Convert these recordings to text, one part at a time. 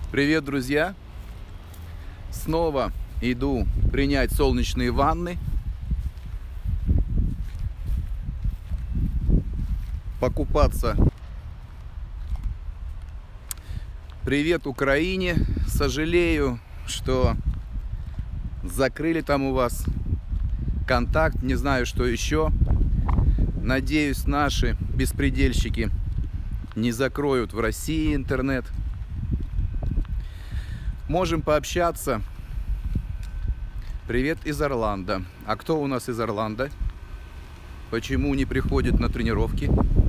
Привет, друзья! Снова иду принять солнечные ванны, покупаться. Привет Украине! Сожалею, что закрыли там у вас контакт, не знаю, что еще. Надеюсь, наши беспредельщики не закроют в России интернет. Можем пообщаться. Привет из Орландо. А кто у нас из Орландо? Почему не приходит на тренировки?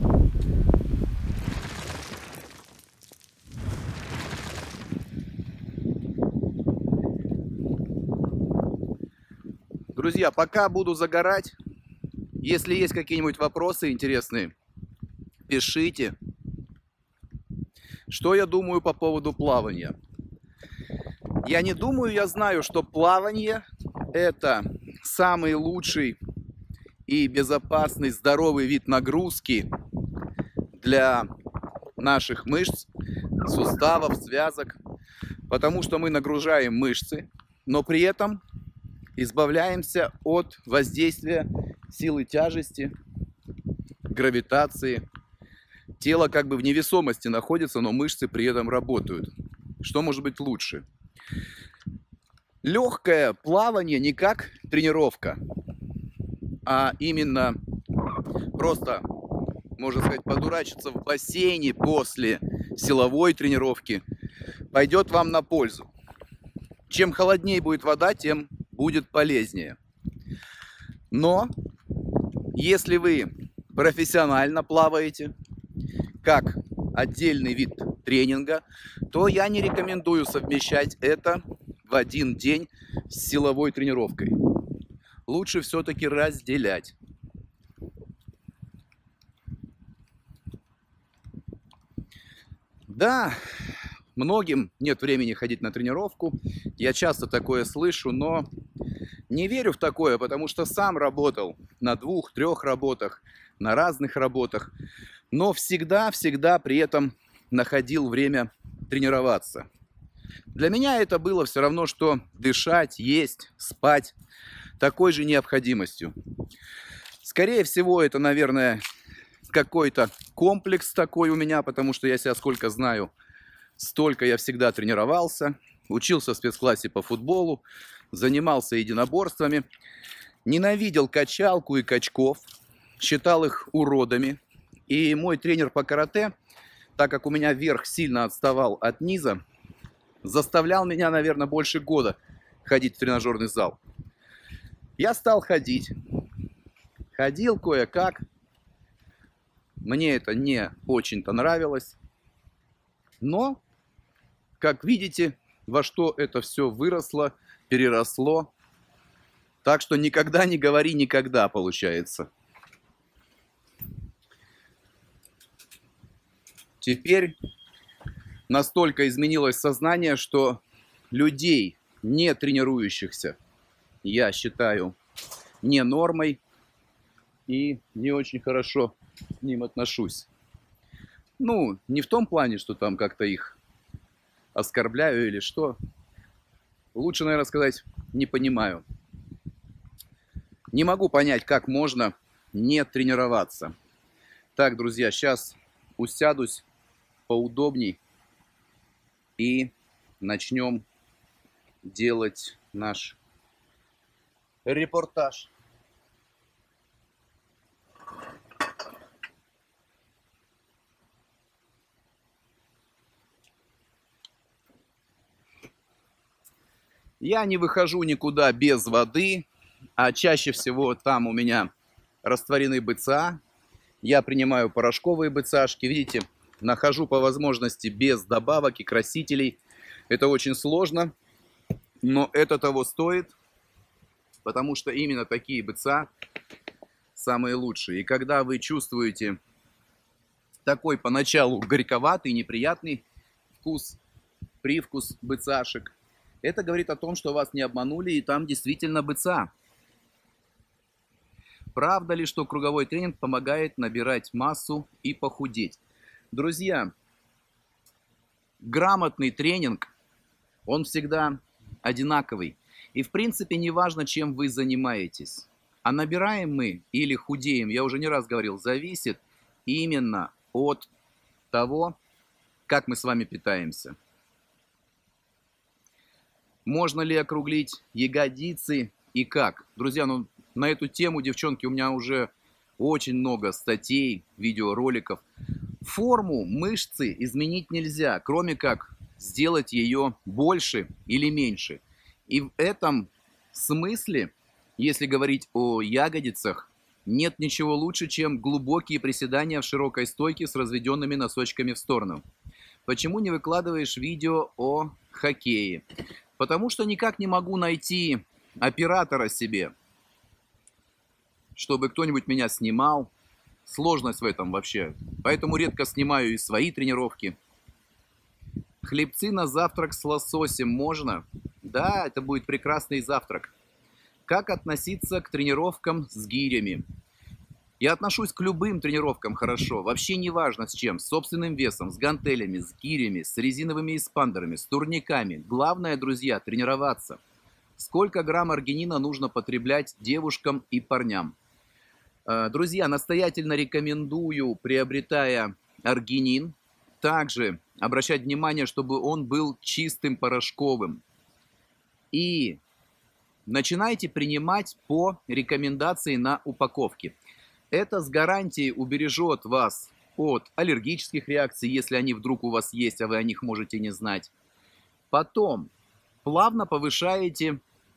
Друзья, пока буду загорать. Если есть какие-нибудь вопросы интересные, пишите. Что я думаю по поводу плавания? Я не думаю, я знаю, что плавание – это самый лучший и безопасный, здоровый вид нагрузки для наших мышц, суставов, связок, потому что мы нагружаем мышцы, но при этом избавляемся от воздействия силы тяжести, гравитации. Тело как бы в невесомости находится, но мышцы при этом работают. Что может быть лучше? Легкое плавание не как тренировка, а именно просто, можно сказать, подурачиться в бассейне после силовой тренировки пойдет вам на пользу. Чем холоднее будет вода, тем будет полезнее. Но если вы профессионально плаваете, как отдельный вид тренинга, то я не рекомендую совмещать это в один день с силовой тренировкой. Лучше все-таки разделять. Да, многим нет времени ходить на тренировку. Я часто такое слышу, но не верю в такое, потому что сам работал на 2-3 работах, на разных работах, но всегда при этом находил время тренироваться. Для меня это было все равно, что дышать, есть, спать, такой же необходимостью. Скорее всего, это, наверное, какой-то комплекс такой у меня, потому что я себя сколько знаю, столько я всегда тренировался, учился в спецклассе по футболу, занимался единоборствами, ненавидел качалку и качков, считал их уродами. И мой тренер по карате, так как у меня верх сильно отставал от низа, заставлял меня, наверное, больше года ходить в тренажерный зал. Я стал ходить. Ходил кое-как. Мне это не очень-то нравилось. Но, как видите, во что это все выросло, переросло. Так что никогда не говори никогда, получается. Теперь настолько изменилось сознание, что людей, не тренирующихся, я считаю не нормой и не очень хорошо к ним отношусь. Ну, не в том плане, что там как-то их оскорбляю или что. Лучше, наверное, сказать, не понимаю. Не могу понять, как можно не тренироваться. Так, друзья, сейчас усядусь поудобней и начнем делать наш репортаж. Я не выхожу никуда без воды, а чаще всего там у меня растворены БЦА. Я принимаю порошковые БЦАшки. Видите, нахожу по возможности без добавок и красителей. Это очень сложно, но это того стоит, потому что именно такие БЦА самые лучшие. И когда вы чувствуете такой поначалу горьковатый, неприятный вкус, привкус БЦАшек, это говорит о том, что вас не обманули, и там действительно БЦА. Правда ли, что круговой тренинг помогает набирать массу и похудеть? Друзья, грамотный тренинг он всегда одинаковый. И в принципе не важно, чем вы занимаетесь. А набираем мы или худеем, я уже не раз говорил, зависит именно от того, как мы с вами питаемся. Можно ли округлить ягодицы и как? Друзья, ну на эту тему, девчонки, у меня уже очень много статей, видеороликов. Форму мышцы изменить нельзя, кроме как сделать ее больше или меньше. И в этом смысле, если говорить о ягодицах, нет ничего лучше, чем глубокие приседания в широкой стойке с разведенными носочками в сторону. Почему не выкладываешь видео о хоккее? Потому что никак не могу найти оператора себе, чтобы кто-нибудь меня снимал. Сложность в этом вообще. Поэтому редко снимаю и свои тренировки. Хлебцы на завтрак с лососем можно? Да, это будет прекрасный завтрак. Как относиться к тренировкам с гирями? Я отношусь к любым тренировкам хорошо. Вообще не важно с чем. С собственным весом, с гантелями, с гирями, с резиновыми эспандерами, с турниками. Главное, друзья, тренироваться. Сколько грамм аргинина нужно потреблять девушкам и парням? Друзья, настоятельно рекомендую, приобретая аргинин, также обращать внимание, чтобы он был чистым порошковым. И начинайте принимать по рекомендации на упаковке. Это с гарантией убережет вас от аллергических реакций, если они вдруг у вас есть, а вы о них можете не знать. Потом плавно повышаете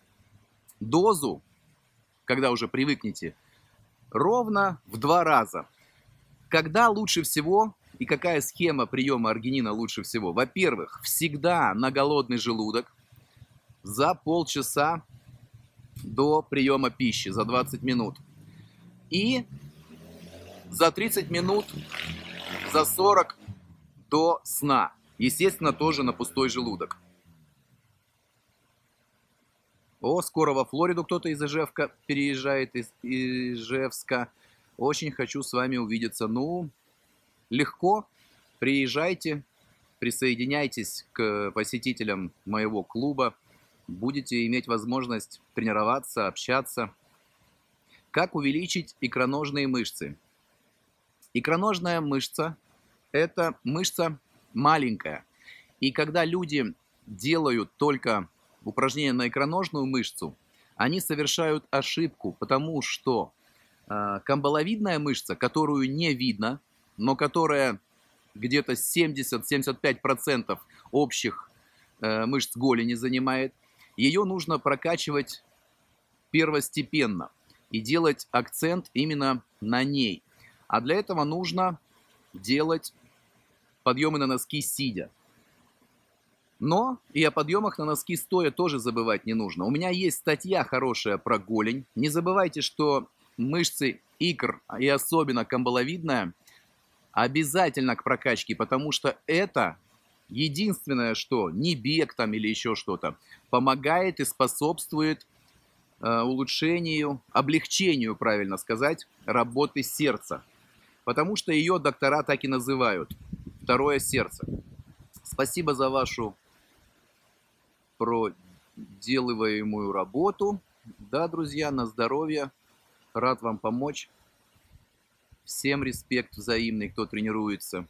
дозу, когда уже привыкнете, ровно в 2 раза. Когда лучше всего и какая схема приема аргинина лучше всего? Во-первых, всегда на голодный желудок за полчаса до приема пищи, за 20 минут. И за 30 минут, за 40 до сна. Естественно, тоже на пустой желудок. О, скоро во Флориду кто-то из Ижевска переезжает, из Ижевска. Очень хочу с вами увидеться. Ну, легко. Приезжайте, присоединяйтесь к посетителям моего клуба. Будете иметь возможность тренироваться, общаться. Как увеличить икроножные мышцы? Икроножная мышца – это мышца маленькая. И когда люди делают только упражнения на икроножную мышцу, они совершают ошибку, потому что камбаловидная мышца, которую не видно, но которая где-то 70-75% общих мышц голени занимает, ее нужно прокачивать первостепенно и делать акцент именно на ней. А для этого нужно делать подъемы на носки сидя. Но и о подъемах на носки стоя тоже забывать не нужно. У меня есть статья хорошая про голень. Не забывайте, что мышцы икр, и особенно камбаловидная, обязательно к прокачке, потому что это единственное, что не бег там или еще что-то, помогает и способствует улучшению, облегчению, правильно сказать, работы сердца. Потому что ее доктора так и называют. Второе сердце. Спасибо за вашу проделываемую работу. Да, друзья, на здоровье. Рад вам помочь. Всем респект взаимный, кто тренируется.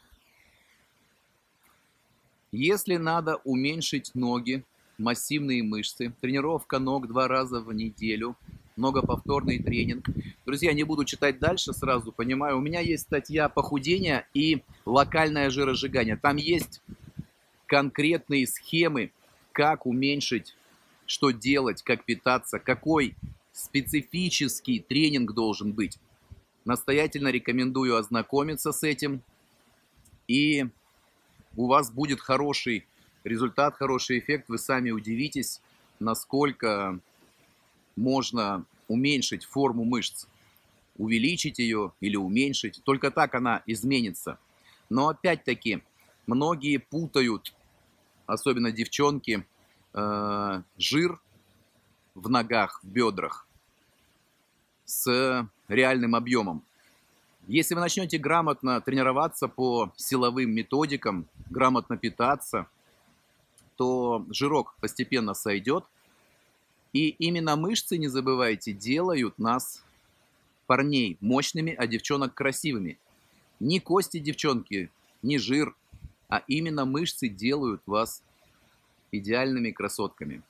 Если надо уменьшить ноги, массивные мышцы, тренировка ног 2 раза в неделю, многоповторный тренинг. Друзья, не буду читать дальше, сразу понимаю. У меня есть статья похудения и локальное жиросжигание. Там есть конкретные схемы, как уменьшить, что делать, как питаться, какой специфический тренинг должен быть. Настоятельно рекомендую ознакомиться с этим. И у вас будет хороший результат, хороший эффект. Вы сами удивитесь, насколько можно уменьшить форму мышц. Увеличить ее или уменьшить. Только так она изменится. Но опять-таки, многие путают, особенно девчонки, жир в ногах, в бедрах с реальным объемом. Если вы начнете грамотно тренироваться по силовым методикам, грамотно питаться, то жирок постепенно сойдет. И именно мышцы, не забывайте, делают нас, парней, мощными, а девчонок красивыми. Не кости, девчонки, не жир, а именно мышцы делают вас идеальными красотками.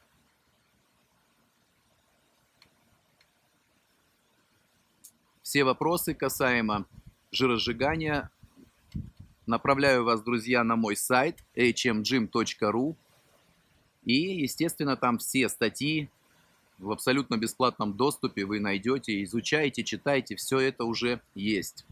Все вопросы касаемо жиросжигания направляю вас, друзья, на мой сайт hmgym.ru. И, естественно, там все статьи в абсолютно бесплатном доступе вы найдете, изучайте, читайте, все это уже есть.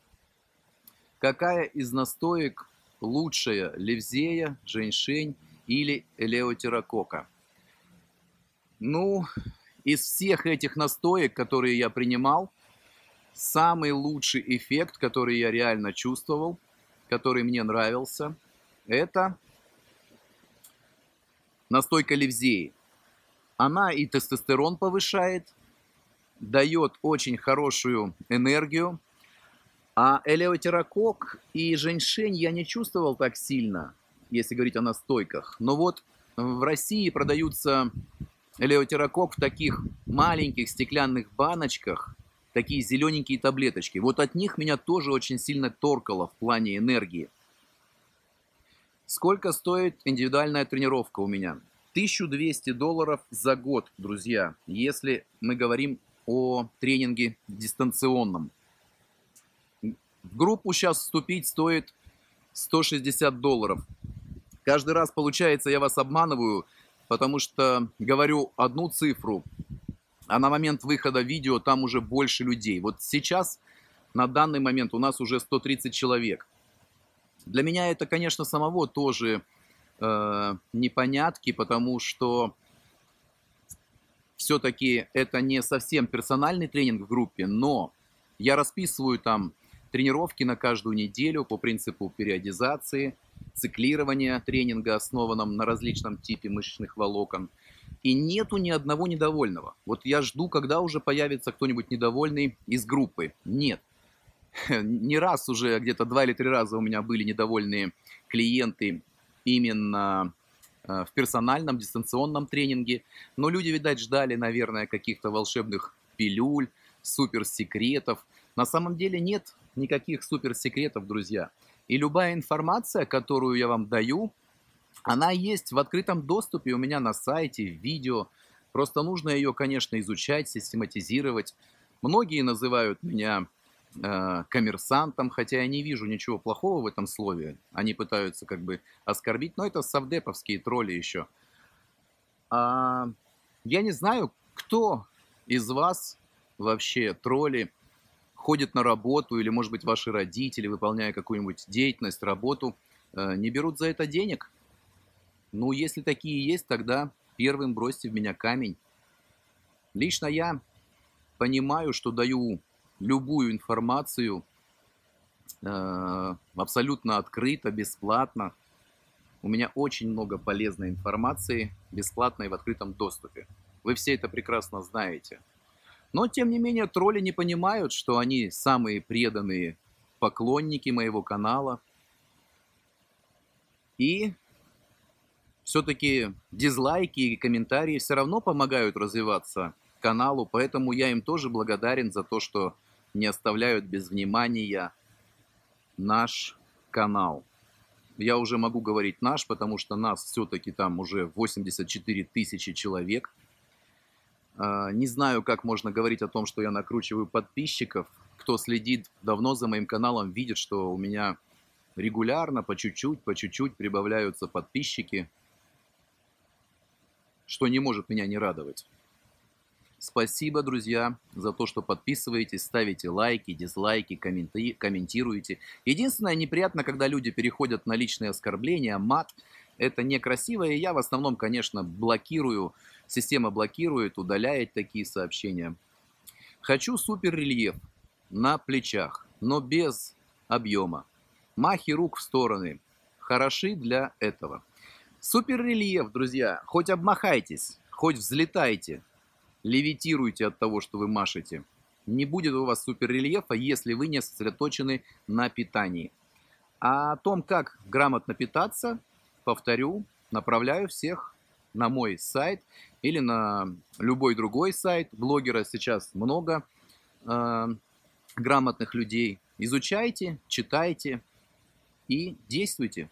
Какая из настоек лучшая? Левзея, женьшень или элеутерокока? Ну, из всех этих настоек, которые я принимал, самый лучший эффект, который я реально чувствовал, который мне нравился, это настойка левзеи. Она и тестостерон повышает, дает очень хорошую энергию. А элеутерокок и женьшень я не чувствовал так сильно, если говорить о настойках. Но вот в России продаются элеутерокок в таких маленьких стеклянных баночках, такие зелененькие таблеточки. Вот от них меня тоже очень сильно торкало в плане энергии. Сколько стоит индивидуальная тренировка у меня? $1200 за год, друзья, если мы говорим о тренинге дистанционном. В группу сейчас вступить стоит $160. Каждый раз, получается, я вас обманываю, потому что говорю одну цифру, а на момент выхода видео там уже больше людей. Вот сейчас, на данный момент, у нас уже 130 человек. Для меня это, конечно, самого тоже непонятки, потому что все-таки это не совсем персональный тренинг в группе, но я расписываю там тренировки на каждую неделю по принципу периодизации, циклирования тренинга, основанном на различном типе мышечных волокон. И нету ни одного недовольного. Вот я жду, когда уже появится кто-нибудь недовольный из группы. Нет. Не раз уже, где-то 2 или 3 раза у меня были недовольные клиенты именно в персональном, дистанционном тренинге. Но люди, видать, ждали, наверное, каких-то волшебных пилюль, суперсекретов. На самом деле нет никаких суперсекретов, друзья. И любая информация, которую я вам даю, она есть в открытом доступе у меня на сайте, в видео. Просто нужно ее, конечно, изучать, систематизировать. Многие называют меня коммерсантом, хотя я не вижу ничего плохого в этом слове. Они пытаются как бы оскорбить, но это совдеповские тролли еще. Я не знаю, кто из вас вообще тролли, ходит на работу, или, может быть, ваши родители, выполняя какую-нибудь деятельность, работу, не берут за это денег. Ну, если такие есть, тогда первым бросьте в меня камень. Лично я понимаю, что даю любую информацию абсолютно открыто, бесплатно. У меня очень много полезной информации, бесплатной в открытом доступе. Вы все это прекрасно знаете. Но, тем не менее, тролли не понимают, что они самые преданные поклонники моего канала. И все-таки дизлайки и комментарии все равно помогают развиваться каналу, поэтому я им тоже благодарен за то, что не оставляют без внимания наш канал. Я уже могу говорить наш, потому что нас все-таки там уже 84 тысячи человек. Не знаю, как можно говорить о том, что я накручиваю подписчиков. Кто следит давно за моим каналом, видит, что у меня регулярно, по чуть-чуть прибавляются подписчики, что не может меня не радовать. Спасибо, друзья, за то, что подписываетесь, ставите лайки, дизлайки, комментируете. Единственное, неприятно, когда люди переходят на личные оскорбления, мат. Это некрасиво, и я в основном, конечно, блокирую. Система блокирует, удаляет такие сообщения. Хочу суперрельеф на плечах, но без объема. Махи рук в стороны хороши для этого. Суперрельеф, друзья, хоть обмахайтесь, хоть взлетайте. Левитируйте от того, что вы машете. Не будет у вас суперрельефа, если вы не сосредоточены на питании. А о том, как грамотно питаться, повторю направляю всех на мой сайт или на любой другой сайт. Блогера сейчас много грамотных людей. Изучайте, читайте и действуйте.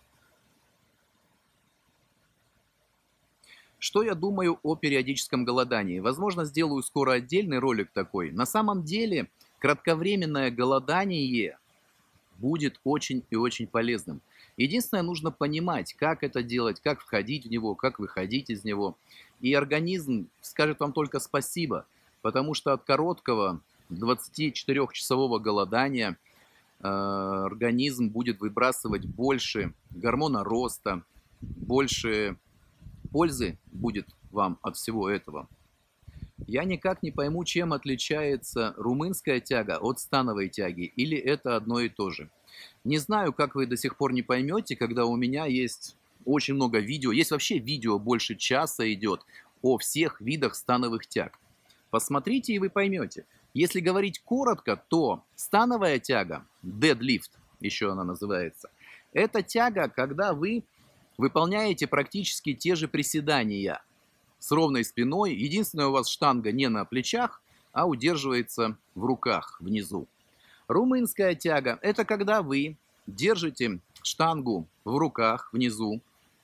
Что я думаю о периодическом голодании? Возможно, сделаю скоро отдельный ролик такой. На самом деле, кратковременное голодание будет очень и очень полезным. Единственное, нужно понимать, как это делать, как входить в него, как выходить из него. И организм скажет вам только спасибо, потому что от короткого 24-часового голодания организм будет выбрасывать больше гормона роста, больше пользы будет вам от всего этого. Я никак не пойму, чем отличается румынская тяга от становой тяги, или это одно и то же. Не знаю, как вы до сих пор не поймете, когда у меня есть очень много видео, есть вообще видео больше часа идет о всех видах становых тяг. Посмотрите, и вы поймете. Если говорить коротко, то становая тяга, deadlift, еще она называется, это тяга, когда вы выполняете практически те же приседания с ровной спиной. Единственное, у вас штанга не на плечах, а удерживается в руках внизу. Румынская тяга – это когда вы держите штангу в руках внизу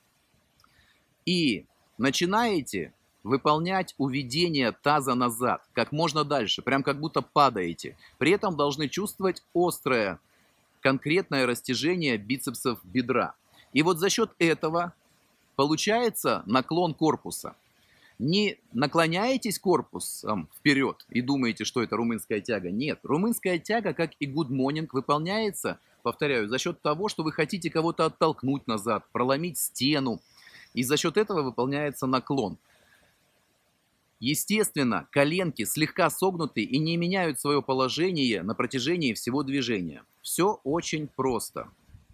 и начинаете выполнять уведение таза назад как можно дальше, прям как будто падаете. При этом должны чувствовать острое, конкретное растяжение бицепсов бедра. И вот за счет этого получается наклон корпуса. Не наклоняетесь корпусом вперед и думаете, что это румынская тяга. Нет, румынская тяга, как и good morning, выполняется, повторяю, за счет того, что вы хотите кого-то оттолкнуть назад, проломить стену. И за счет этого выполняется наклон. Естественно, коленки слегка согнуты и не меняют свое положение на протяжении всего движения. Все очень просто.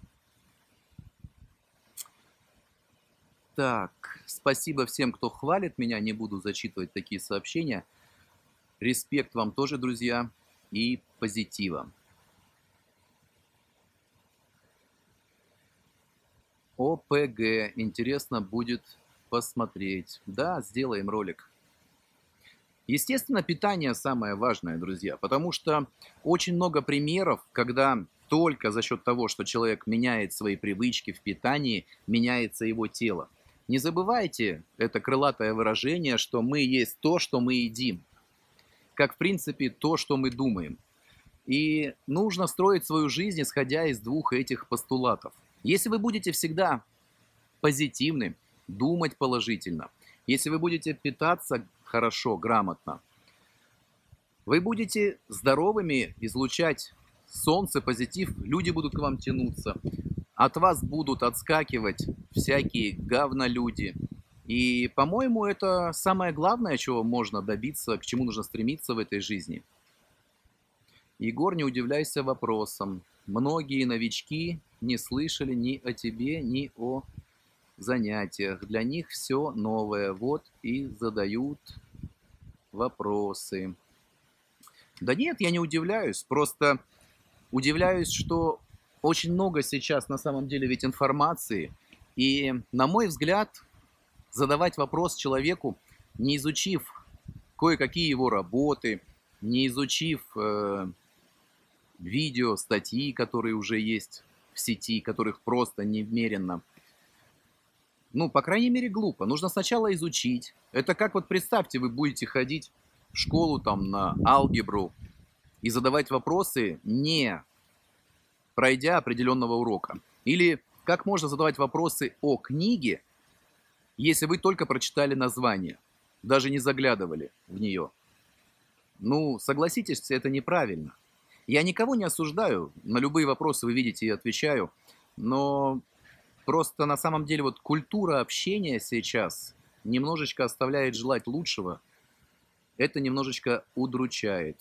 Так, спасибо всем, кто хвалит меня, не буду зачитывать такие сообщения. Респект вам тоже, друзья, и позитива. ОПГ, интересно будет посмотреть. Да, сделаем ролик. Естественно, питание самое важное, друзья, потому что очень много примеров, когда только за счет того, что человек меняет свои привычки в питании, меняется его тело. Не забывайте это крылатое выражение, что мы есть то, что мы едим. Как, в принципе, то, что мы думаем. И нужно строить свою жизнь, исходя из двух этих постулатов. Если вы будете всегда позитивны, думать положительно, если вы будете питаться хорошо, грамотно, вы будете здоровыми, излучать солнце, позитив, люди будут к вам тянуться. От вас будут отскакивать всякие говнолюди. И, по-моему, это самое главное, чего можно добиться, к чему нужно стремиться в этой жизни. Егор, не удивляйся вопросам. Многие новички не слышали ни о тебе, ни о занятиях. Для них все новое. Вот и задают вопросы. Да нет, я не удивляюсь. Просто удивляюсь, что очень много сейчас на самом деле ведь информации. И, на мой взгляд, задавать вопрос человеку, не изучив кое-какие его работы, не изучив видео, статьи, которые уже есть в сети, которых просто немерено. Ну, по крайней мере, глупо. Нужно сначала изучить. Это как вот представьте, вы будете ходить в школу там на алгебру и задавать вопросы, не пройдя определенного урока. Или как можно задавать вопросы о книге, если вы только прочитали название, даже не заглядывали в нее. Ну, согласитесь, это неправильно. Я никого не осуждаю, на любые вопросы вы видите, я отвечаю, но просто на самом деле вот культура общения сейчас немножечко оставляет желать лучшего, это немножечко удручает.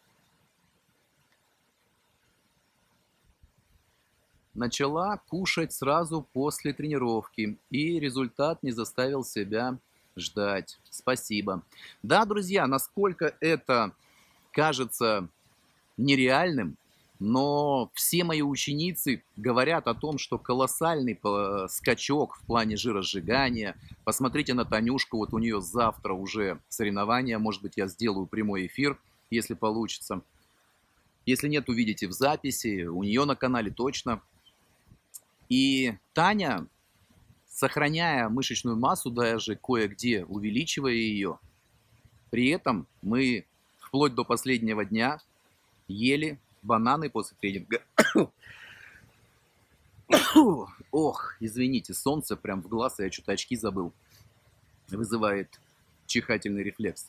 Начала кушать сразу после тренировки, и результат не заставил себя ждать. Спасибо. Да, друзья, насколько это кажется нереальным, Но все мои ученицы говорят о том, что колоссальный скачок в плане жиросжигания. Посмотрите на Танюшку, вот у нее завтра уже соревнования, может быть, я сделаю прямой эфир, если получится. Если нет, увидите в записи, у нее на канале точно. И Таня, сохраняя мышечную массу, даже кое-где увеличивая ее, при этом мы вплоть до последнего дня ели бананы после тренинга. Ох, извините, солнце прям в глаз, я что-то очки забыл. Вызывает чихательный рефлекс.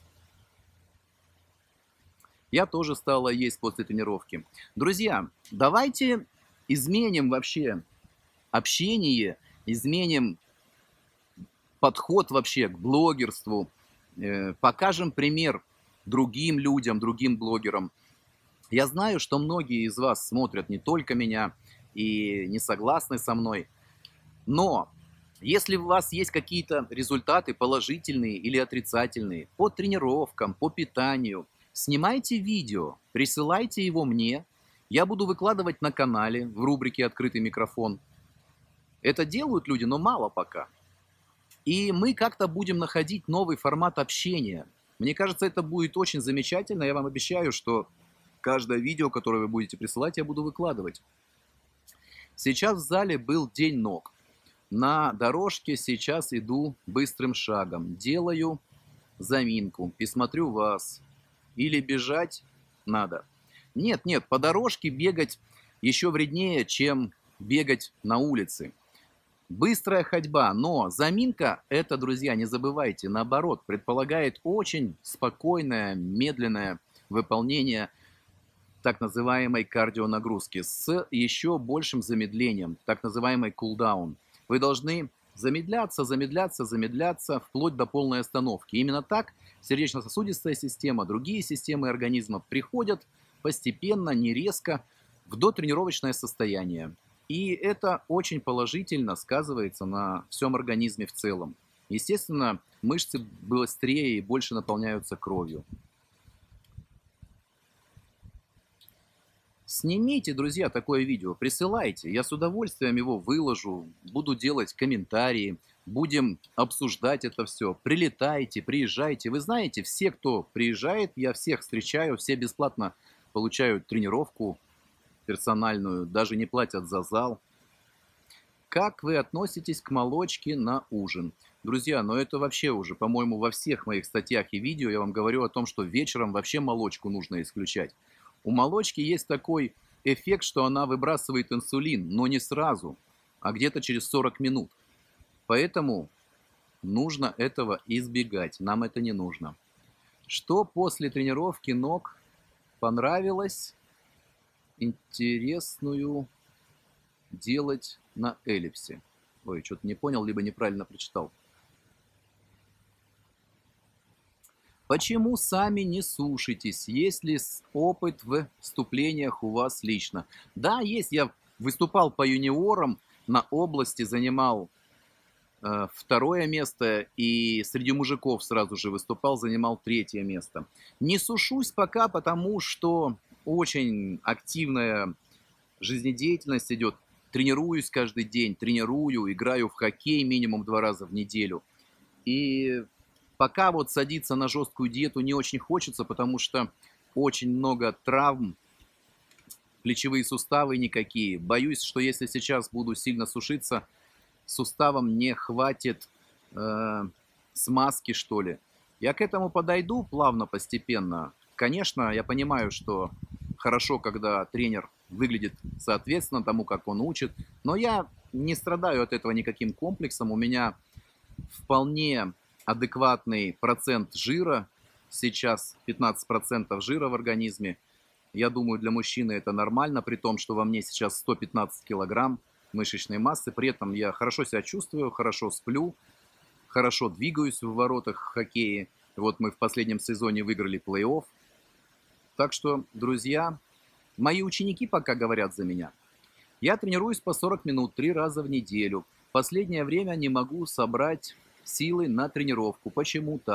Я тоже стала есть после тренировки. Друзья, давайте изменим вообще общение, изменим подход вообще к блогерству, покажем пример другим людям, другим блогерам. Я знаю, что многие из вас смотрят не только меня и не согласны со мной, но если у вас есть какие-то результаты положительные или отрицательные по тренировкам, по питанию, снимайте видео, присылайте его мне, я буду выкладывать на канале в рубрике «Открытый микрофон». Это делают люди, но мало пока. И мы как-то будем находить новый формат общения. Мне кажется, это будет очень замечательно. Я вам обещаю, что каждое видео, которое вы будете присылать, я буду выкладывать. Сейчас в зале был день ног. На дорожке сейчас иду быстрым шагом. Делаю заминку и смотрю вас. Или бежать надо. Нет, по дорожке бегать еще вреднее, чем бегать на улице. Быстрая ходьба, но заминка, это, друзья, не забывайте, наоборот, предполагает очень спокойное, медленное выполнение так называемой кардионагрузки с еще большим замедлением, так называемый кулдаун. Вы должны замедляться, вплоть до полной остановки. Именно так сердечно-сосудистая система, другие системы организма приходят постепенно, не резко, в дотренировочное состояние. И это очень положительно сказывается на всем организме в целом. Естественно, мышцы быстрее и больше наполняются кровью. Снимите, друзья, такое видео, присылайте. Я с удовольствием его выложу, буду делать комментарии, будем обсуждать это все. Прилетайте, приезжайте. Вы знаете, все, кто приезжает, я всех встречаю, все бесплатно получают тренировку персональную, даже не платят за зал. Как вы относитесь к молочке на ужин? Друзья, но это вообще уже, по-моему, во всех моих статьях и видео я вам говорю о том, что вечером вообще молочку нужно исключать. У молочки есть такой эффект, что она выбрасывает инсулин, но не сразу, а где-то через 40 минут. Поэтому нужно этого избегать, нам это не нужно. Что после тренировки ног понравилось? Интересную делать на эллипсе. Ой, что-то не понял, либо неправильно прочитал. Почему сами не сушитесь? Есть ли опыт в выступлениях у вас лично? Да, есть. Я выступал по юниорам, на области занимал второе место, и среди мужиков сразу же выступал, занимал третье место. Не сушусь пока, потому что очень активная жизнедеятельность идет. Тренируюсь каждый день, играю в хоккей минимум 2 раза в неделю. И пока вот садиться на жесткую диету не очень хочется, потому что очень много травм, плечевые суставы никакие. Боюсь, что если сейчас буду сильно сушиться, суставам не хватит смазки, что ли. Я к этому подойду плавно, постепенно. Конечно, я понимаю, что хорошо, когда тренер выглядит соответственно тому, как он учит, но я не страдаю от этого никаким комплексом. У меня вполне адекватный процент жира, сейчас 15% жира в организме. Я думаю, для мужчины это нормально, при том, что во мне сейчас 115 килограмм мышечной массы. При этом я хорошо себя чувствую, хорошо сплю, хорошо двигаюсь в воротах хоккея. Вот мы в последнем сезоне выиграли плей-офф. Так что, друзья, мои ученики пока говорят за меня. Я тренируюсь по 40 минут 3 раза в неделю. В последнее время не могу собрать силы на тренировку. Почему так?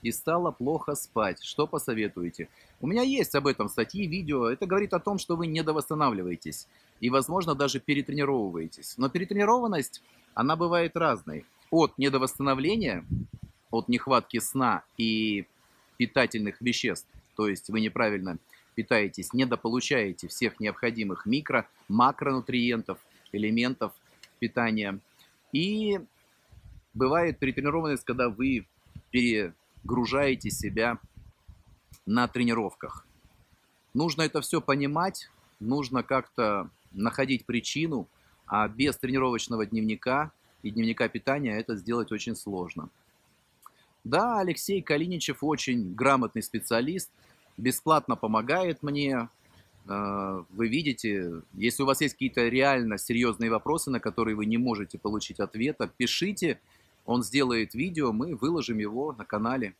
и стало плохо спать. Что посоветуете? У меня есть об этом статьи, видео. Это говорит о том, что вы недовосстанавливаетесь и, возможно, даже перетренировываетесь. Но перетренированность, она бывает разной. От недовосстановления, от нехватки сна и питательных веществ, то есть вы неправильно питаетесь, недополучаете всех необходимых микро, макронутриентов, элементов питания. И бывает перетренированность, когда вы перегружаете себя на тренировках. Нужно это все понимать, нужно как-то находить причину, а без тренировочного дневника и дневника питания это сделать очень сложно. Да, Алексей Калиничев очень грамотный специалист, бесплатно помогает мне. Вы видите, если у вас есть какие-то реально серьезные вопросы, на которые вы не можете получить ответа, пишите, он сделает видео, мы выложим его на канале.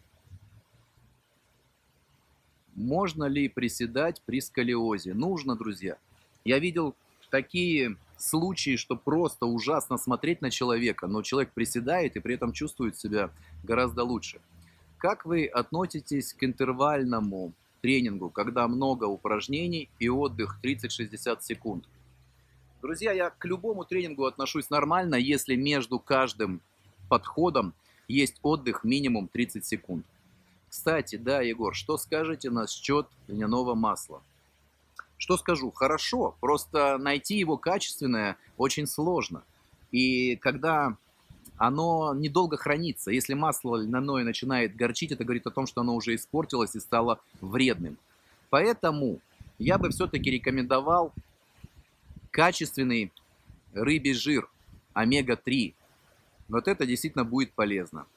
Можно ли приседать при сколиозе? Нужно, друзья. Я видел такие случаи, что просто ужасно смотреть на человека, но человек приседает и при этом чувствует себя гораздо лучше. Как вы относитесь к интервальному тренингу, когда много упражнений и отдых 30-60 секунд? Друзья, я к любому тренингу отношусь нормально, если между каждым подходом есть отдых минимум 30 секунд. Кстати, да, Егор, что скажете насчет льняного масла? Что скажу? Хорошо, просто найти его качественное очень сложно. И когда оно недолго хранится, если масло льняное начинает горчить, это говорит о том, что оно уже испортилось и стало вредным. Поэтому я бы все-таки рекомендовал качественный рыбий жир, омега-3. Вот это действительно будет полезно.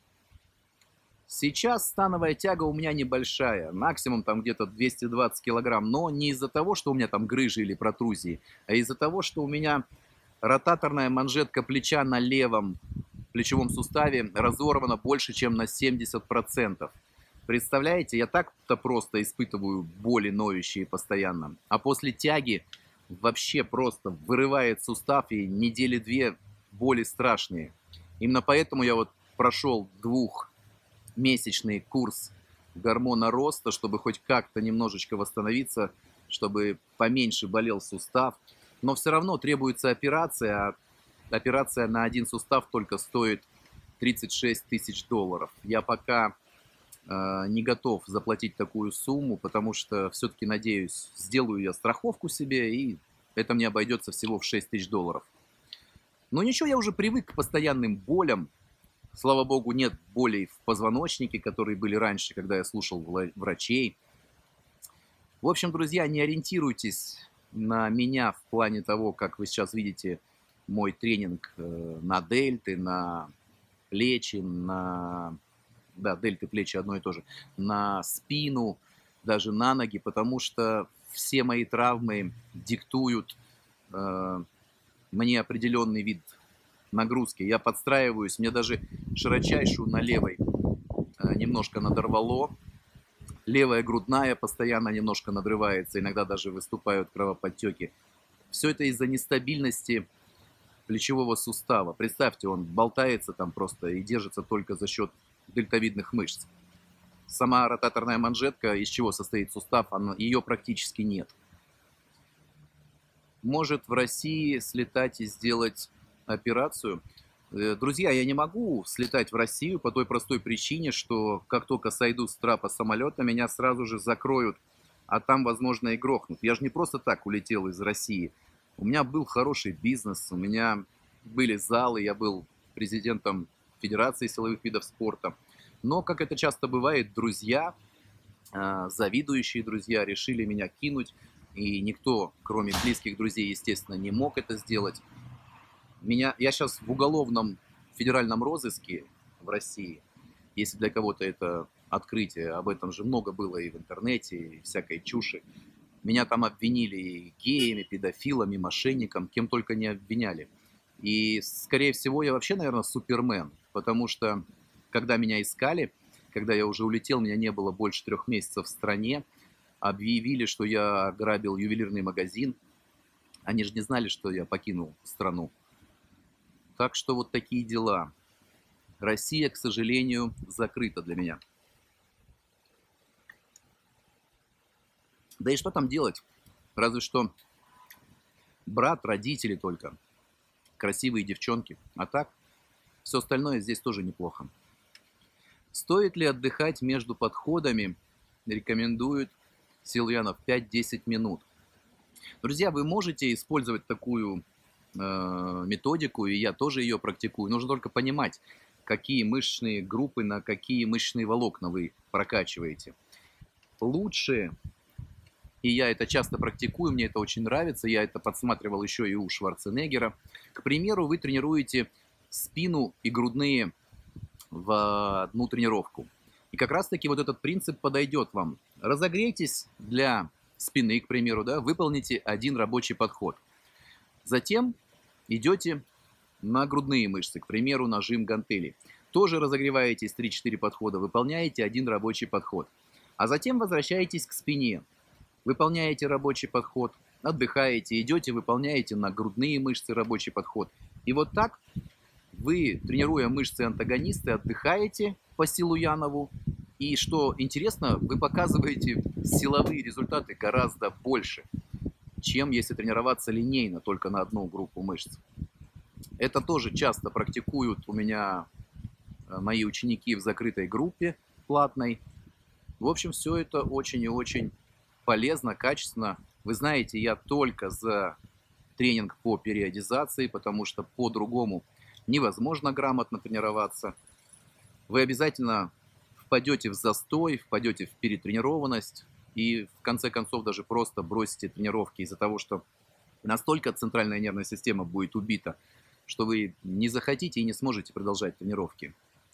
Сейчас становая тяга у меня небольшая, максимум там где-то 220 килограмм, но не из-за того, что у меня там грыжи или протрузии, а из-за того, что у меня ротаторная манжетка плеча на левом плечевом суставе разорвана больше, чем на 70%. Представляете, я так-то просто испытываю боли ноющие постоянно, а после тяги вообще просто вырывает сустав и недели две боли страшные. Именно поэтому я вот прошел двухмесячный курс гормона роста, чтобы хоть как-то немножечко восстановиться, чтобы поменьше болел сустав. Но все равно требуется операция, а операция на один сустав только стоит 36 тысяч долларов. Я пока не готов заплатить такую сумму, потому что все-таки, надеюсь, сделаю я страховку себе, и это мне обойдется всего в 6 тысяч долларов. Но ничего, я уже привык к постоянным болям. Слава богу, нет болей в позвоночнике, которые были раньше, когда я слушал врачей. В общем, друзья, не ориентируйтесь на меня в плане того, как вы сейчас видите мой тренинг на дельты, на плечи, на... Да, дельты, плечи одно и то же. На спину, даже на ноги, потому что все мои травмы диктуют мне определенный вид нагрузки. Я подстраиваюсь, мне даже широчайшую на левой немножко надорвало. Левая грудная постоянно немножко надрывается, иногда даже выступают кровоподтеки. Все это из-за нестабильности плечевого сустава. Представьте, он болтается там просто и держится только за счет дельтовидных мышц. Сама ротаторная манжетка, из чего состоит сустав, ее практически нет. Может в России слетать и сделать операцию? Друзья, я не могу слетать в Россию по той простой причине, что как только сойду с трапа самолета, меня сразу же закроют, а там, возможно, и грохнут. Я же не просто так улетел из России. У меня был хороший бизнес, у меня были залы, я был президентом Федерации силовых видов спорта. Но, как это часто бывает, друзья, завидующие друзья решили меня кинуть, и никто, кроме близких друзей, естественно, не мог это сделать. Я сейчас в уголовном федеральном розыске в России, если для кого-то это открытие, об этом же много было и в интернете, и всякой чуши. Меня там обвинили и геями, педофилами, мошенником, кем только не обвиняли. И, скорее всего, я вообще, наверное, супермен, потому что, когда меня искали, когда я уже улетел, меня не было больше 3 месяцев в стране, объявили, что я грабил ювелирный магазин. Они же не знали, что я покинул страну. Так что вот такие дела. Россия, к сожалению, закрыта для меня. Да и что там делать? Разве что брат, родители только, красивые девчонки. А так, все остальное здесь тоже неплохо. Стоит ли отдыхать между подходами? Рекомендует Силуянов 5-10 минут. Друзья, вы можете использовать такую методику, и я тоже ее практикую. Нужно только понимать, какие мышечные группы, на какие мышечные волокна вы прокачиваете. Лучше, и я это часто практикую, мне это очень нравится, я это подсматривал еще и у Шварценеггера. К примеру, вы тренируете спину и грудные в одну тренировку. И как раз таки вот этот принцип подойдет вам. Разогрейтесь для спины, к примеру, да, выполните один рабочий подход. Затем идете на грудные мышцы, к примеру, нажим гантелей. Тоже разогреваетесь 3-4 подхода, выполняете один рабочий подход. А затем возвращаетесь к спине, выполняете рабочий подход, отдыхаете, идете, выполняете на грудные мышцы рабочий подход. И вот так вы, тренируя мышцы-антагонисты, отдыхаете по Силуянову. И что интересно, вы показываете силовые результаты гораздо больше, чем если тренироваться линейно только на одну группу мышц. Это тоже часто практикуют у меня мои ученики в закрытой группе платной. В общем, все это очень и очень полезно, качественно. Вы знаете, я только за тренинг по периодизации, потому что по-другому невозможно грамотно тренироваться. Вы обязательно впадете в застой, впадете в перетренированность и в конце концов даже просто бросите тренировки из-за того, что настолько центральная нервная система будет убита, что вы не захотите и не сможете продолжать тренировки.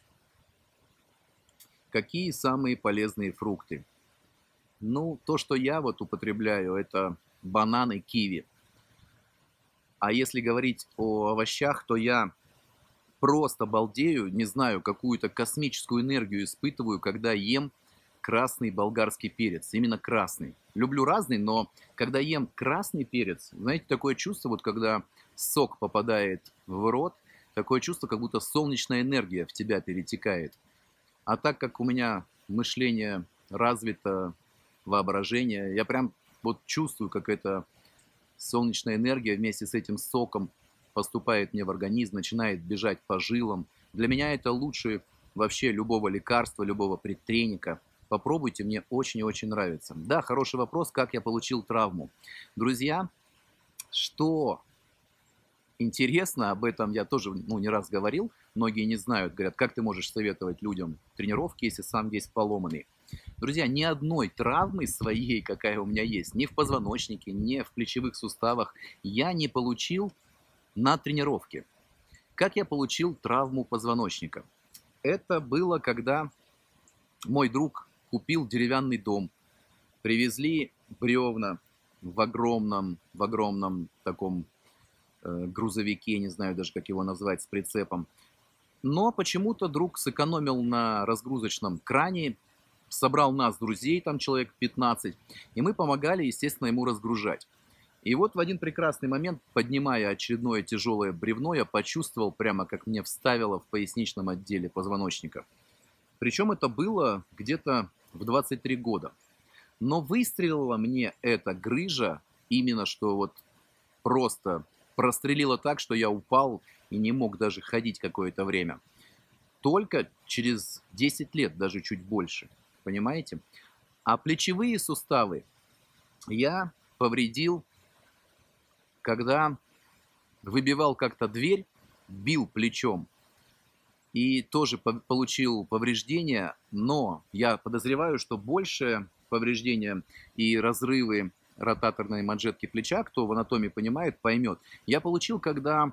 Какие самые полезные фрукты? Ну, то, что я вот употребляю, это бананы, киви. А если говорить о овощах, то я просто балдею, не знаю, какую-то космическую энергию испытываю, когда ем красный болгарский перец. Именно красный. Люблю разный, но когда ем красный перец, знаете, такое чувство, вот когда сок попадает в рот, такое чувство, как будто солнечная энергия в тебя перетекает. А так как у меня мышление развито, воображение, я прям вот чувствую, как эта солнечная энергия вместе с этим соком поступает мне в организм, начинает бежать по жилам. Для меня это лучше вообще любого лекарства, любого предтреника. Попробуйте, мне очень и очень нравится. Да, хороший вопрос, как я получил травму. Друзья, что интересно, об этом я тоже не раз говорил, многие не знают, говорят, как ты можешь советовать людям тренировки, если сам весь поломанный. Друзья, ни одной травмы своей, какая у меня есть, ни в позвоночнике, ни в плечевых суставах, я не получил на тренировке. Как я получил травму позвоночника? Это было, когда мой друг купил деревянный дом, привезли бревна в огромном таком грузовике, не знаю даже, как его назвать, с прицепом. Но почему-то друг сэкономил на разгрузочном кране, собрал нас, друзей, там человек 15, и мы помогали, естественно, ему разгружать. И вот в один прекрасный момент, поднимая очередное тяжелое бревно, я почувствовал прямо, как мне вставило в поясничном отделе позвоночника. Причем это было где-то в 23 года. Но выстрелила мне эта грыжа именно что вот просто прострелила так, что я упал и не мог даже ходить какое-то время. Только через 10 лет, даже чуть больше. Понимаете? А плечевые суставы я повредил, когда выбивал как-то дверь, бил плечом и тоже получил повреждения, но я подозреваю, что больше повреждения и разрывы ротаторной манжетки плеча, кто в анатомии понимает, поймет. Я получил, когда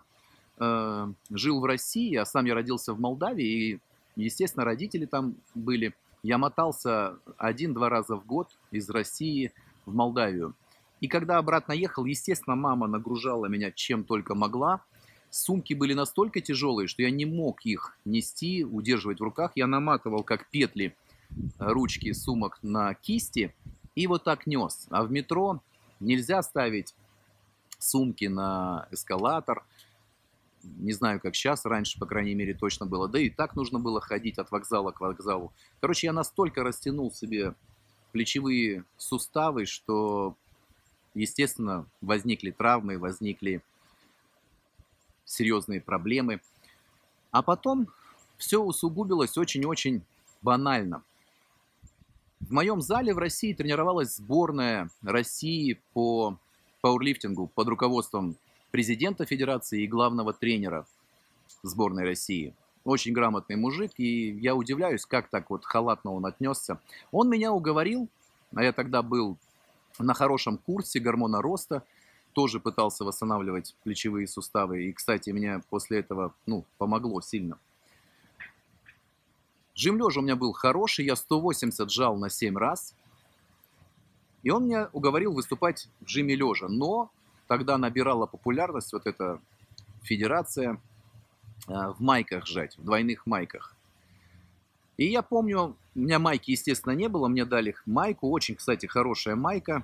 жил в России, а сам я родился в Молдавии, и, естественно, родители там были. Я мотался 1-2 раза в год из России в Молдавию. И когда обратно ехал, естественно, мама нагружала меня чем только могла. Сумки были настолько тяжелые, что я не мог их нести, удерживать в руках. Я наматывал, как петли, ручки сумок на кисти и вот так нес. А в метро нельзя ставить сумки на эскалатор. Не знаю, как сейчас, раньше, по крайней мере, точно было. Да и так нужно было ходить от вокзала к вокзалу. Короче, я настолько растянул себе плечевые суставы, что, естественно, возникли травмы, возникли серьезные проблемы. А потом все усугубилось очень-очень банально. В моем зале в России тренировалась сборная России по пауэрлифтингу под руководством президента федерации и главного тренера сборной России. Очень грамотный мужик, и я удивляюсь, как так вот халатно он отнесся. Он меня уговорил, а я тогда был на хорошем курсе гормона роста, тоже пытался восстанавливать плечевые суставы, и, кстати, мне после этого, помогло сильно. Жим лежа у меня был хороший, я 180 жал на 7 раз, и он меня уговорил выступать в жиме лежа, но тогда набирала популярность вот эта федерация в майках жать, в двойных майках. И я помню, у меня майки, естественно, не было, мне дали майку, очень, кстати, хорошая майка,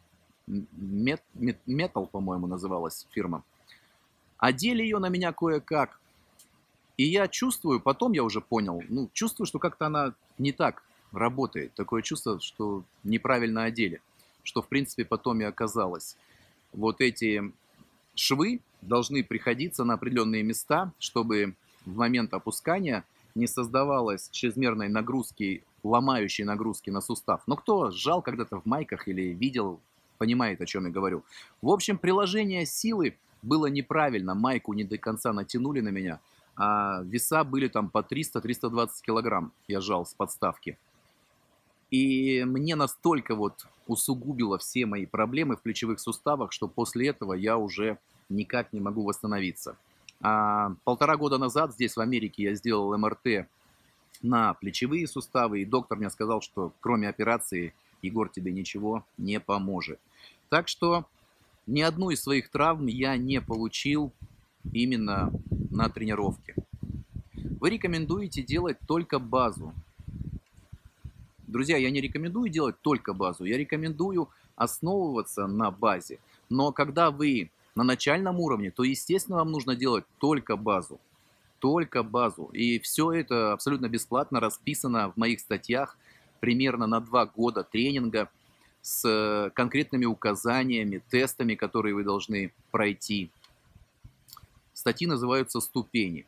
Metal, по-моему, называлась фирма. Одели ее на меня кое-как, и я чувствую, потом я уже понял, чувствую, что как-то она не так работает, такое чувство, что неправильно одели, что, в принципе, потом и оказалось. Вот эти швы должны приходиться на определенные места, чтобы в момент опускания не создавалось чрезмерной нагрузки, ломающей нагрузки на сустав. Но кто сжал когда-то в майках или видел, понимает, о чем я говорю. В общем, приложение силы было неправильно, майку не до конца натянули на меня, а веса были там по 300-320 килограмм, я жал с подставки. И мне настолько вот усугубило все мои проблемы в плечевых суставах, что после этого я уже никак не могу восстановиться. 1,5 года назад здесь, в Америке, я сделал МРТ на плечевые суставы, и доктор мне сказал, что кроме операции, Егор, тебе ничего не поможет. Так что ни одну из своих травм я не получил именно на тренировке. Вы рекомендуете делать только базу. Друзья, я не рекомендую делать только базу, я рекомендую основываться на базе. Но когда вы на начальном уровне, то, естественно, вам нужно делать только базу. Только базу. И все это абсолютно бесплатно расписано в моих статьях примерно на 2 года тренинга с конкретными указаниями, тестами, которые вы должны пройти. Статьи называются «Ступени».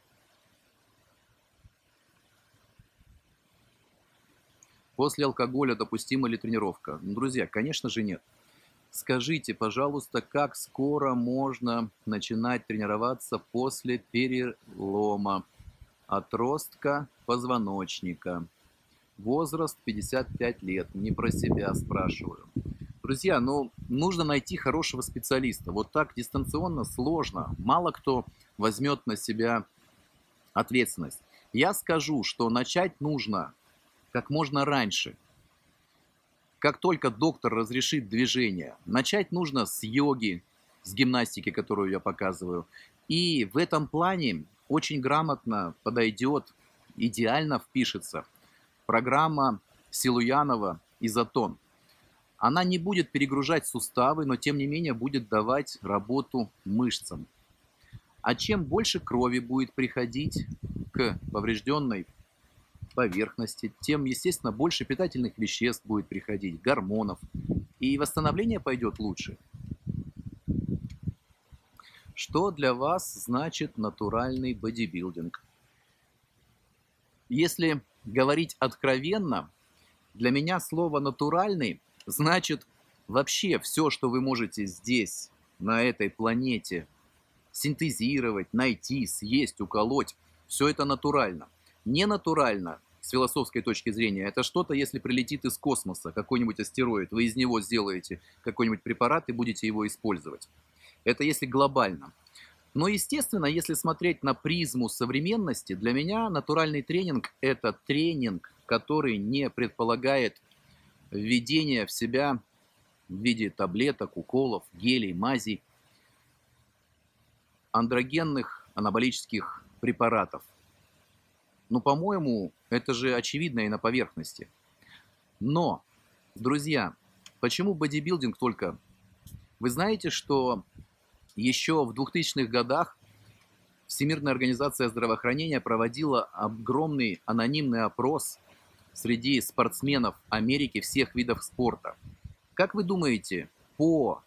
После алкоголя допустима ли тренировка? Друзья, конечно же нет. Скажите, пожалуйста, как скоро можно начинать тренироваться после перелома отростка позвоночника? Возраст 55 лет. Не про себя спрашиваю. Друзья, нужно найти хорошего специалиста. Вот так дистанционно сложно. Мало кто возьмет на себя ответственность. Я скажу, что начать нужно как можно раньше. Как только доктор разрешит движение, начать нужно с йоги, с гимнастики, которую я показываю. И в этом плане очень грамотно подойдет, идеально впишется программа Силуянова «Изотон». Она не будет перегружать суставы, но тем не менее будет давать работу мышцам. А чем больше крови будет приходить к поврежденной поверхности, тем, естественно, больше питательных веществ будет приходить, гормонов, и восстановление пойдет лучше. Что для вас значит натуральный бодибилдинг? Если говорить откровенно, для меня слово «натуральный» значит вообще все, что вы можете здесь, на этой планете, синтезировать, найти, съесть, уколоть, все это натурально. Ненатурально, с философской точки зрения, это что-то, если прилетит из космоса, какой-нибудь астероид, вы из него сделаете какой-нибудь препарат и будете его использовать. Это если глобально. Но, естественно, если смотреть на призму современности, для меня натуральный тренинг – это тренинг, который не предполагает введение в себя в виде таблеток, уколов, гелей, мазей, андрогенных анаболических препаратов. По-моему, это же очевидно и на поверхности. Но, друзья, почему бодибилдинг только? Вы знаете, что еще в 2000-х годах Всемирная организация здравоохранения проводила огромный анонимный опрос среди спортсменов Америки всех видов спорта. Как вы думаете, по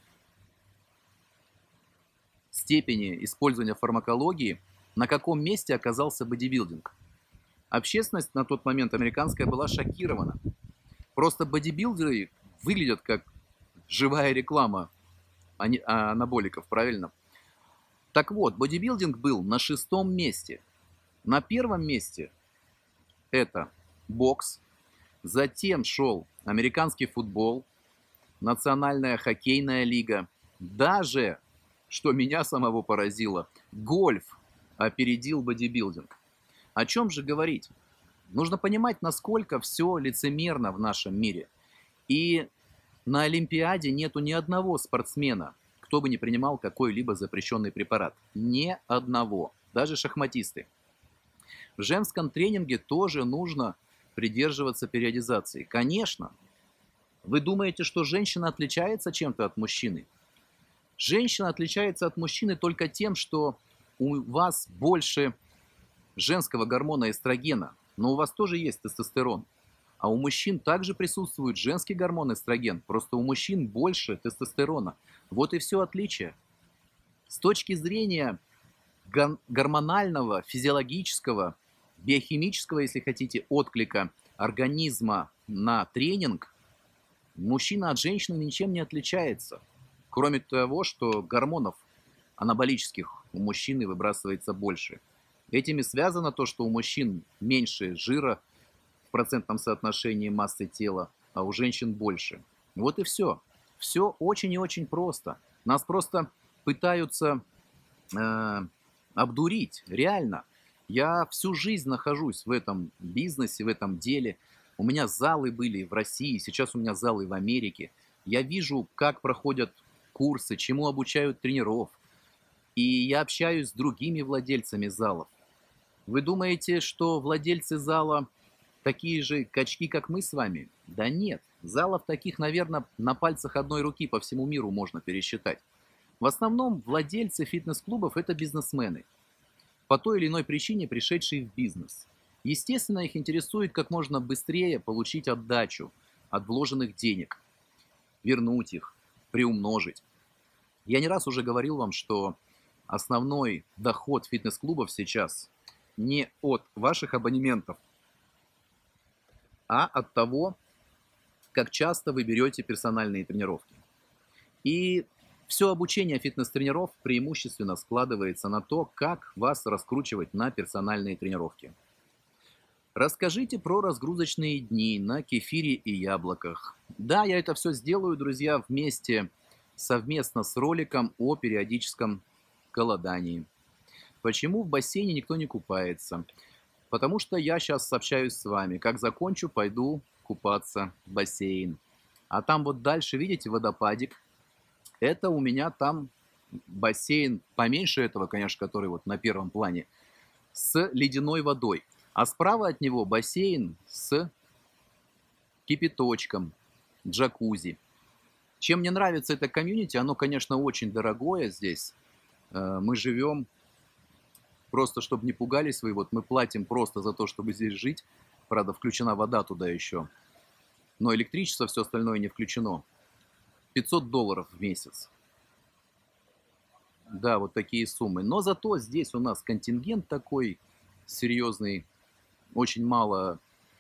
степени использования фармакологии, на каком месте оказался бодибилдинг? Общественность на тот момент американская была шокирована. Просто бодибилдеры выглядят как живая реклама анаболиков, правильно? Так вот, бодибилдинг был на 6-м месте. На 1-м месте это бокс, затем шел американский футбол, национальная хоккейная лига, даже, что меня самого поразило, гольф опередил бодибилдинг. О чем же говорить? Нужно понимать, насколько все лицемерно в нашем мире. И на Олимпиаде нету ни одного спортсмена, кто бы не принимал какой-либо запрещенный препарат. Ни одного. Даже шахматисты. В женском тренинге тоже нужно придерживаться периодизации. Конечно, вы думаете, что женщина отличается чем-то от мужчины? Женщина отличается от мужчины только тем, что у вас больше женского гормона эстрогена, но у вас тоже есть тестостерон. А у мужчин также присутствует женский гормон эстроген, просто у мужчин больше тестостерона. Вот и все отличие. С точки зрения гормонального, физиологического, биохимического, если хотите, отклика организма на тренинг, мужчина от женщины ничем не отличается. Кроме того, что гормонов анаболических у мужчины выбрасывается больше. Этим и связано то, что у мужчин меньше жира в процентном соотношении массы тела, а у женщин больше. Вот и все. Все очень и очень просто. Нас просто пытаются обдурить. Реально. Я всю жизнь нахожусь в этом бизнесе, в этом деле. У меня залы были в России, сейчас у меня залы в Америке. Я вижу, как проходят курсы, чему обучают тренеров. И я общаюсь с другими владельцами залов. Вы думаете, что владельцы зала такие же качки, как мы с вами? Да нет. Залов таких, наверное, на пальцах одной руки по всему миру можно пересчитать. В основном владельцы фитнес-клубов – это бизнесмены, по той или иной причине пришедшие в бизнес. Естественно, их интересует как можно быстрее получить отдачу от вложенных денег, вернуть их, приумножить. Я не раз уже говорил вам, что основной доход фитнес-клубов сейчас не от ваших абонементов, а от того, как часто вы берете персональные тренировки. И все обучение фитнес-тренеров преимущественно складывается на то, как вас раскручивать на персональные тренировки. Расскажите про разгрузочные дни на кефире и яблоках. Да, я это все сделаю, друзья, вместе, совместно с роликом о периодическом голодании. Почему в бассейне никто не купается? Потому что я сейчас общаюсь с вами. Как закончу, пойду купаться в бассейн. А там вот дальше, видите, водопадик. Это у меня там бассейн, поменьше этого, конечно, который вот на первом плане, с ледяной водой. А справа от него бассейн с кипяточком, джакузи. Чем мне нравится это комьюнити, оно, конечно, очень дорогое здесь. Мы живем, просто чтобы не пугались вы, вот мы платим просто за то, чтобы здесь жить. Правда, включена вода туда еще. Но электричество, все остальное не включено. $500 в месяц. Да, вот такие суммы. Но зато здесь у нас контингент такой серьезный. Очень мало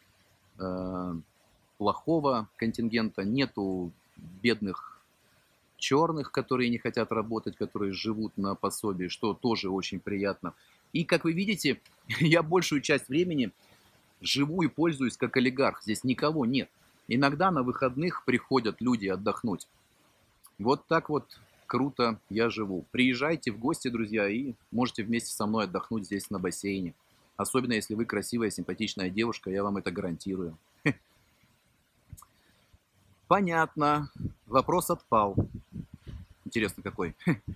плохого контингента. Нету бедных черных, которые не хотят работать, которые живут на пособии, что тоже очень приятно. И, как вы видите, я большую часть времени живу и пользуюсь как олигарх. Здесь никого нет. Иногда на выходных приходят люди отдохнуть. Вот так вот круто я живу. Приезжайте в гости, друзья, и можете вместе со мной отдохнуть здесь на бассейне. Особенно, если вы красивая, симпатичная девушка, я вам это гарантирую. Понятно. Вопрос отпал. Интересно какой.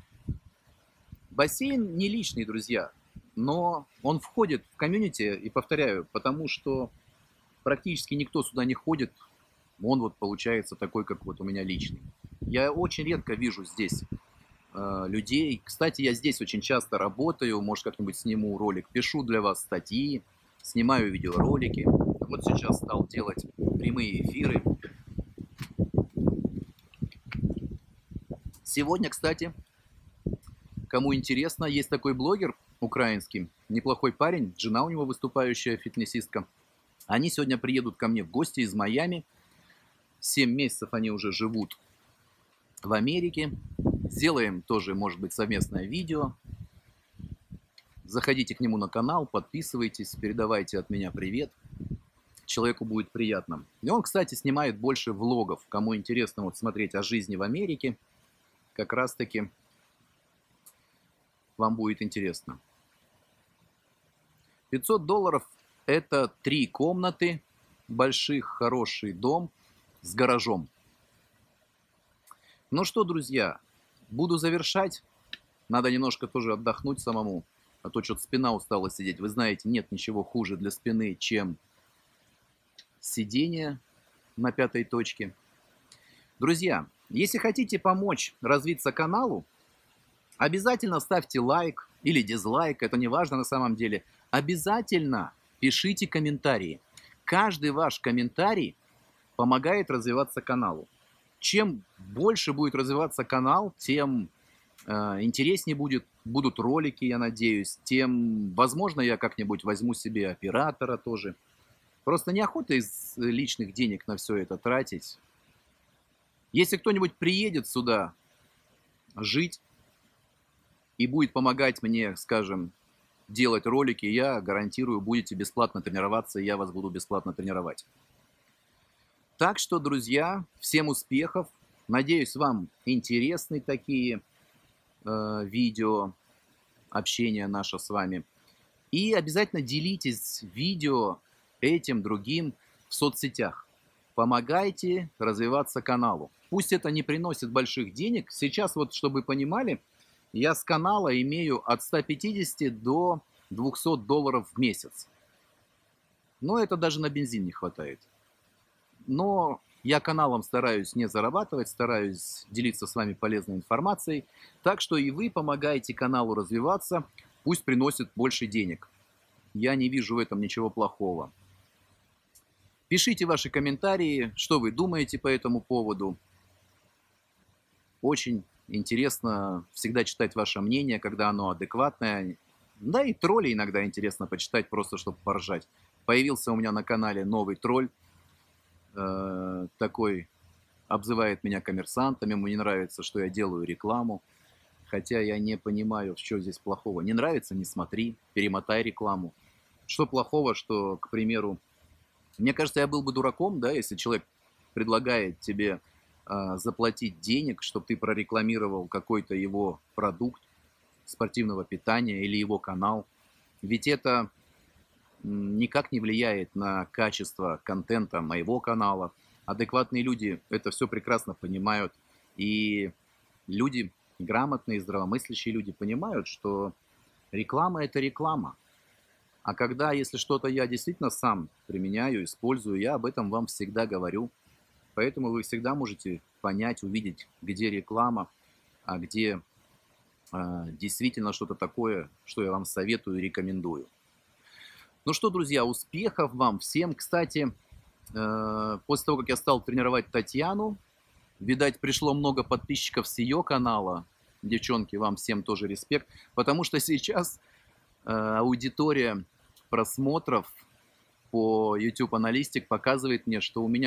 Бассейн не личный, друзья, но он входит в комьюнити, и повторяю, потому что практически никто сюда не ходит. Он вот получается такой, как вот у меня личный. Я очень редко вижу здесь людей. Кстати, я здесь очень часто работаю, может, как-нибудь сниму ролик, пишу для вас статьи, снимаю видеоролики. Вот сейчас стал делать прямые эфиры. Сегодня, кстати, кому интересно, есть такой блогер украинский, неплохой парень, жена у него выступающая фитнесистка. Они сегодня приедут ко мне в гости из Майами. 7 месяцев они уже живут в Америке. Сделаем тоже, может быть, совместное видео. Заходите к нему на канал, подписывайтесь, передавайте от меня привет. Человеку будет приятно. И он, кстати, снимает больше влогов. Кому интересно вот смотреть о жизни в Америке, как раз-таки вам будет интересно. $500 – это 3 комнаты, больших, хороший дом с гаражом. Ну что, друзья, буду завершать. Надо немножко тоже отдохнуть самому, а то что-то спина устала сидеть. Вы знаете, нет ничего хуже для спины, чем сидение на 5-й точке. Друзья, если хотите помочь развиться каналу, обязательно ставьте лайк или дизлайк, это не важно на самом деле. Обязательно пишите комментарии. Каждый ваш комментарий помогает развиваться каналу. Чем больше будет развиваться канал, тем интереснее будут ролики, я надеюсь. Тем, возможно, я как-нибудь возьму себе оператора тоже. Просто неохота из личных денег на все это тратить. Если кто-нибудь приедет сюда жить и будет помогать мне, скажем, делать ролики, я гарантирую, будете бесплатно тренироваться, и я вас буду бесплатно тренировать. Так что, друзья, всем успехов. Надеюсь, вам интересны такие видео, общение наше с вами. И обязательно делитесь видео этим, другим в соцсетях. Помогайте развиваться каналу. Пусть это не приносит больших денег. Сейчас, вот, чтобы вы понимали, я с канала имею от 150 до $200 в месяц. Но это даже на бензин не хватает. Но я каналом стараюсь не зарабатывать, стараюсь делиться с вами полезной информацией. Так что и вы помогаете каналу развиваться, пусть приносит больше денег. Я не вижу в этом ничего плохого. Пишите ваши комментарии, что вы думаете по этому поводу. Очень интересно всегда читать ваше мнение, когда оно адекватное. Да и тролли иногда интересно почитать, просто чтобы поржать. Появился у меня на канале новый тролль. Такой обзывает меня коммерсантом, ему не нравится, что я делаю рекламу. Хотя я не понимаю, что здесь плохого. Не нравится — не смотри, перемотай рекламу. Что плохого, что, к примеру, мне кажется, я был бы дураком, да, если человек предлагает тебе заплатить денег, чтобы ты прорекламировал какой-то его продукт спортивного питания или его канал. Ведь это никак не влияет на качество контента моего канала. Адекватные люди это все прекрасно понимают. И люди, грамотные, здравомыслящие люди понимают, что реклама – это реклама. А когда, если что-то я действительно сам применяю, использую, я об этом вам всегда говорю. Поэтому вы всегда можете понять, увидеть, где реклама, а где действительно что-то такое, что я вам советую и рекомендую. Ну что, друзья, успехов вам всем. Кстати, после того, как я стал тренировать Татьяну, видать, пришло много подписчиков с ее канала. Девчонки, вам всем тоже респект. Потому что сейчас аудитория просмотров по YouTube Analytics показывает мне, что у меня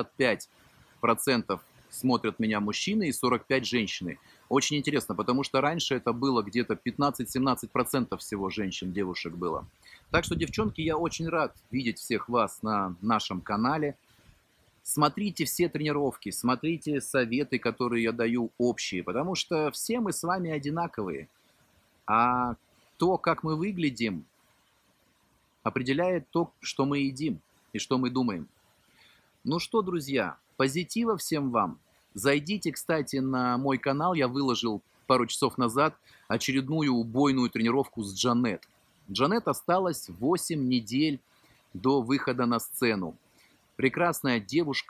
55% смотрят меня мужчины и 45% женщины. Очень интересно, потому что раньше это было где-то 15-17% всего женщин, девушек было. Так что, девчонки, я очень рад видеть всех вас на нашем канале. Смотрите все тренировки, смотрите советы, которые я даю общие, потому что все мы с вами одинаковые. А то, как мы выглядим, определяет то, что мы едим и что мы думаем. Ну что, друзья, позитива всем вам. Зайдите, кстати, на мой канал. Я выложил пару часов назад очередную убойную тренировку с Джанет. Джанет осталось 8 недель до выхода на сцену. Прекрасная девушка,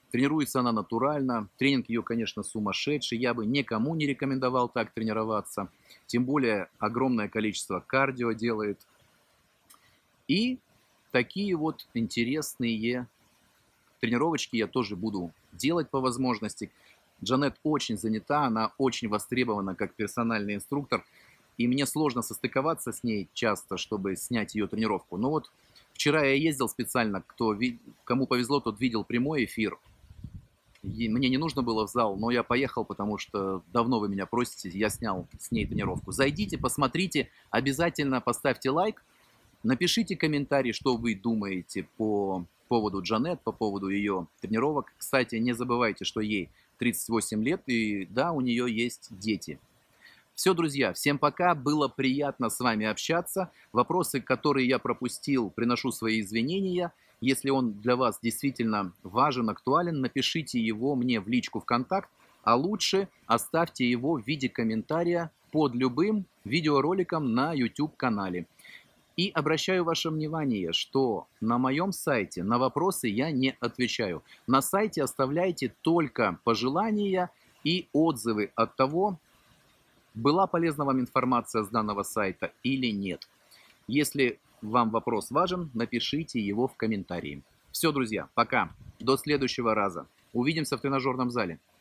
Тренируется она натурально. Тренинг ее, конечно, сумасшедший. Я бы никому не рекомендовал так тренироваться. Тем более огромное количество кардио делает. И такие вот интересные тренировочки я тоже буду делать по возможности. Джанет очень занята, она очень востребована как персональный инструктор. И мне сложно состыковаться с ней часто, чтобы снять ее тренировку. Но вот вчера я ездил специально, кому повезло, тот видел прямой эфир. И мне не нужно было в зал, но я поехал, потому что давно вы меня просите, я снял с ней тренировку. Зайдите, посмотрите, обязательно поставьте лайк, напишите комментарий, что вы думаете по поводу Джанет, по поводу ее тренировок. Кстати, не забывайте, что ей 38 лет, и да, у нее есть дети. Все, друзья, всем пока, было приятно с вами общаться. Вопросы, которые я пропустил, приношу свои извинения. Если он для вас действительно важен, актуален, напишите его мне в личку ВКонтакт, а лучше оставьте его в виде комментария под любым видеороликом на YouTube-канале. И обращаю ваше внимание, что на моем сайте на вопросы я не отвечаю. На сайте оставляйте только пожелания и отзывы от того, была полезна вам информация с данного сайта или нет. Если вам вопрос важен, напишите его в комментарии. Все, друзья, пока. До следующего раза. Увидимся в тренажерном зале.